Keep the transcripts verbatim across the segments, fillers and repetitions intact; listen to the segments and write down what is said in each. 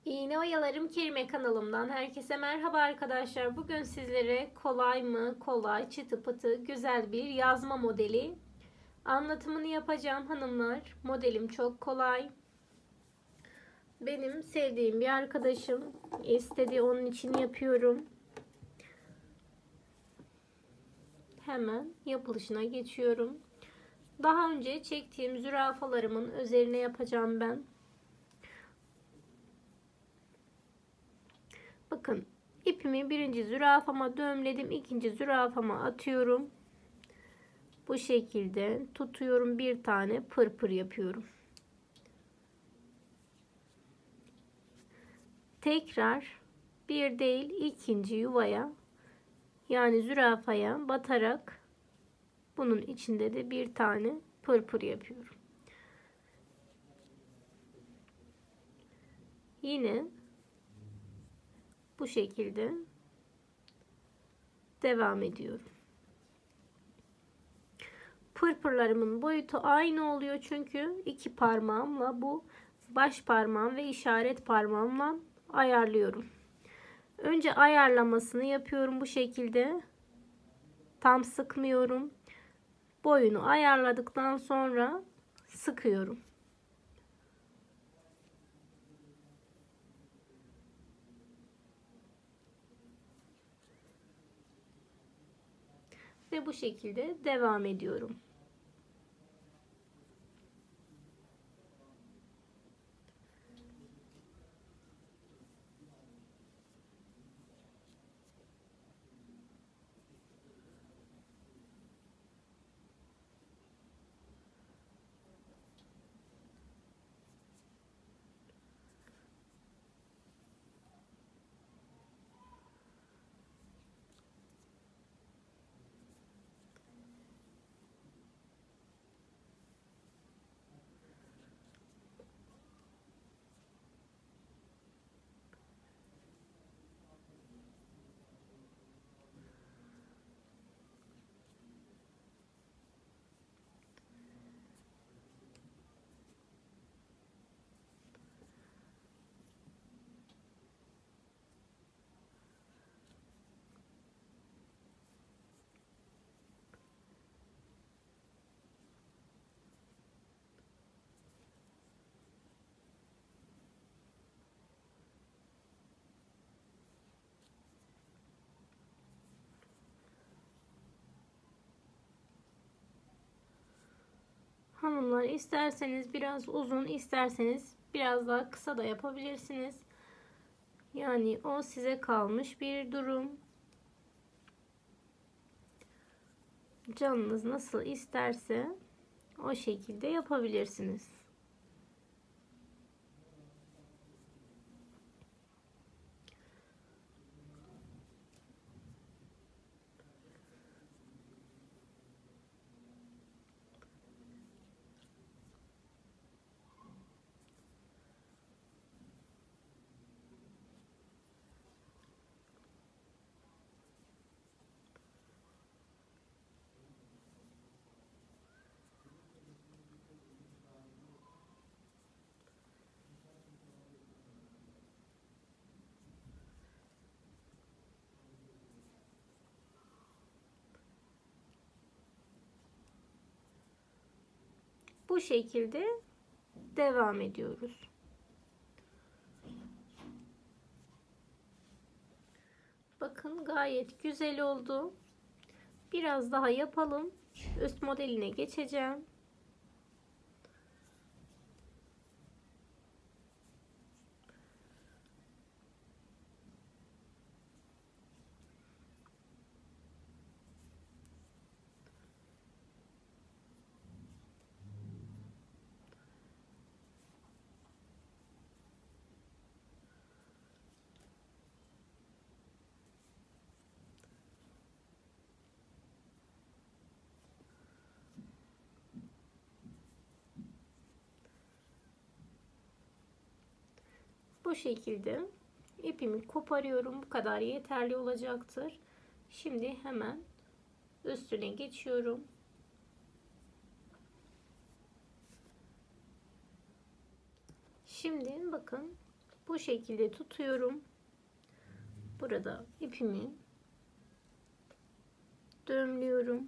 İğne Oyalarım Kerime kanalımdan herkese merhaba arkadaşlar. Bugün sizlere kolay mı kolay çıtı pıtı güzel bir yazma modeli anlatımını yapacağım hanımlar. Modelim çok kolay. Benim sevdiğim bir arkadaşım istedi, onun için yapıyorum. Hemen yapılışına geçiyorum. Daha önce çektiğim zürafalarımın üzerine yapacağım ben. Bakın, ipimi birinci zürafama düğümledim. İkinci zürafama atıyorum. Bu şekilde tutuyorum. Bir tane pırpır yapıyorum. Tekrar bir değil ikinci yuvaya, yani zürafaya batarak bunun içinde de bir tane pırpır yapıyorum. Yine bu şekilde devam ediyorum. Pırpırlarımın boyutu aynı oluyor çünkü iki parmağımla, bu baş parmağım ve işaret parmağımla ayarlıyorum. Önce ayarlamasını yapıyorum bu şekilde. Tam sıkmıyorum. Boyunu ayarladıktan sonra sıkıyorum. Ve bu şekilde devam ediyorum. Hanımlar, isterseniz biraz uzun, isterseniz biraz daha kısa da yapabilirsiniz. Yani o size kalmış bir durum. Canınız nasıl isterse o şekilde yapabilirsiniz. Bu şekilde devam ediyoruz. Bakın, gayet güzel oldu. Biraz daha yapalım. Üst modeline geçeceğim. Bu şekilde ipimi koparıyorum. Bu kadar yeterli olacaktır. Şimdi hemen üstüne geçiyorum. Şimdi bakın, Bu şekilde tutuyorum. Burada ipimi düğümlüyorum.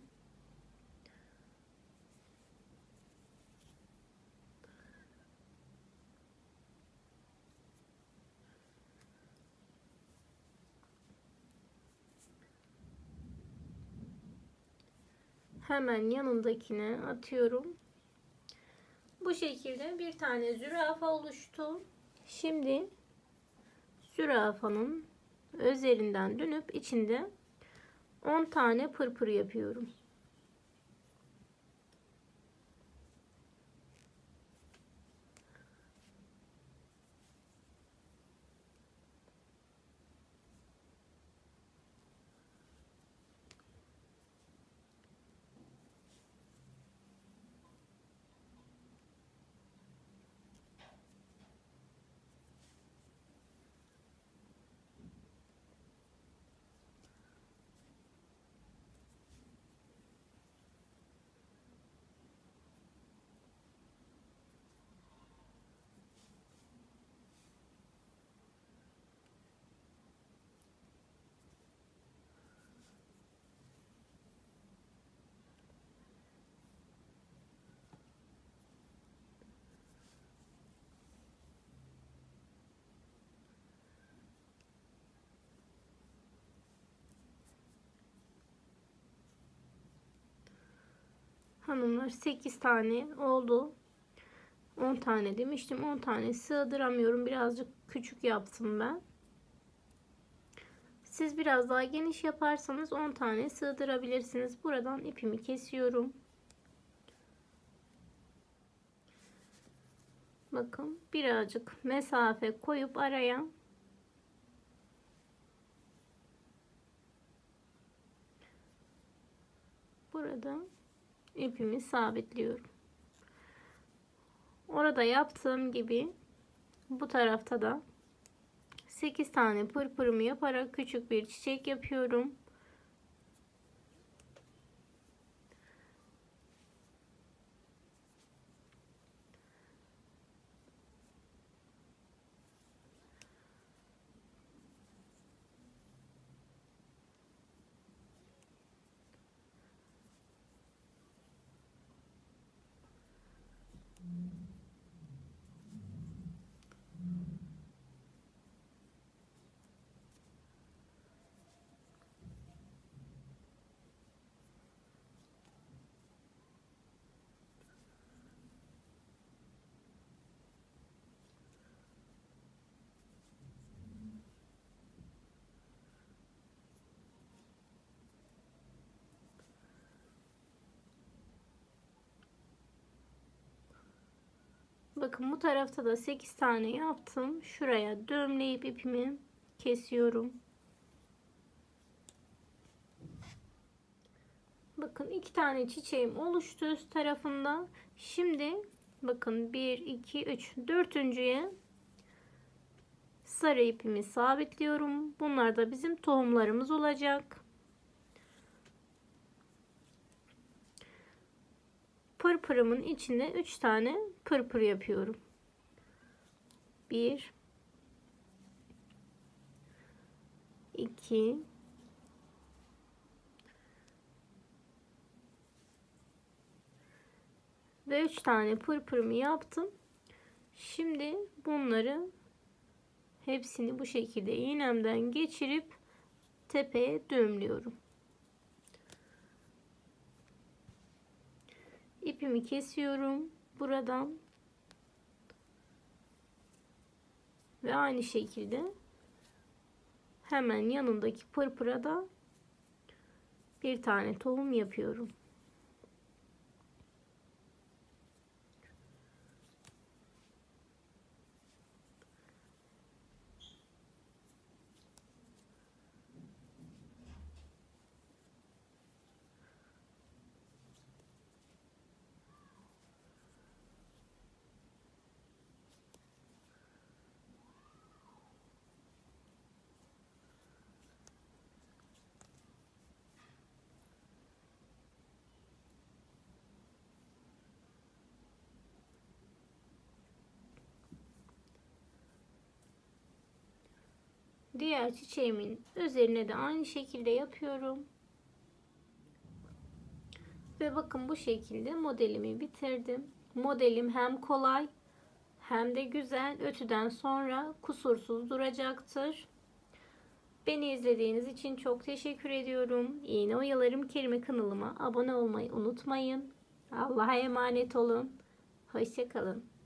Hemen yanındakine atıyorum. Bu şekilde bir tane zürafa oluştu. Şimdi zürafanın üzerinden dönüp içinde on tane pırpır yapıyorum. Hanımlar sekiz tane oldu. on tane demiştim. on tane sığdıramıyorum. Birazcık küçük yaptım ben. Siz biraz daha geniş yaparsanız on tane sığdırabilirsiniz. Buradan ipimi kesiyorum. Bakın birazcık mesafe koyup araya burada ipimi sabitliyorum. Orada yaptığım gibi bu tarafta da sekiz tane pırpırımı yaparak küçük bir çiçek yapıyorum. Bakın bu tarafta da sekiz tane yaptım. Şuraya düğümleyip ipimi kesiyorum. Bakın iki tane çiçeğim oluştu üst tarafında. Şimdi bakın bir iki üç dördüncüye sarı ipimi sabitliyorum. Bunlar da bizim tohumlarımız olacak. Pırpırımın içinde üç tane pırpır yapıyorum. bir iki ve üç tane pırpırımı yaptım. Şimdi bunları hepsini bu şekilde iğnemden geçirip tepeye düğümlüyorum. İpimi kesiyorum buradan ve aynı şekilde hemen yanındaki pırpıra da bir tane tohum yapıyorum. Diğer çiçeğimin üzerine de aynı şekilde yapıyorum. Ve bakın bu şekilde modelimi bitirdim. Modelim hem kolay hem de güzel. Ütüden sonra kusursuz duracaktır. Beni izlediğiniz için çok teşekkür ediyorum. İğne Oyalarım Kerime kanalıma abone olmayı unutmayın. Allah'a emanet olun. Hoşça kalın.